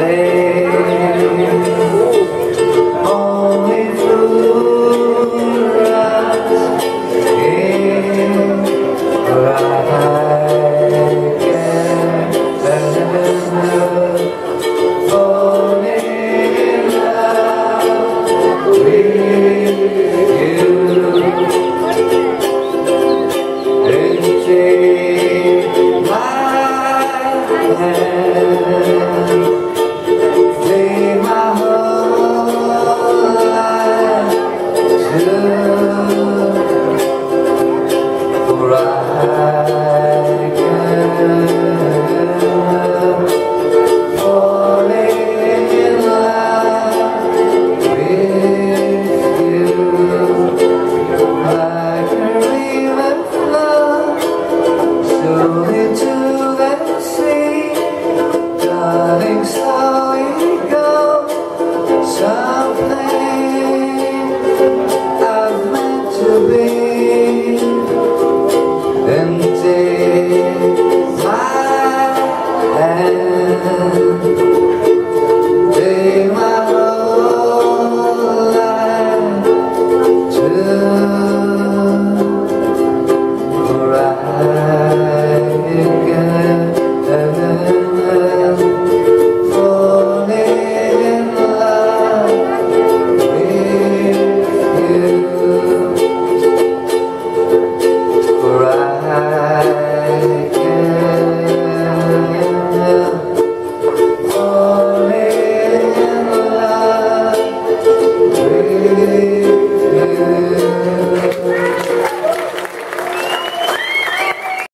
only fools in right again. Falling in love with you. And take my hand, lay my whole life to right again. Falling in love with you, like a river flows slowly to the sea, darling.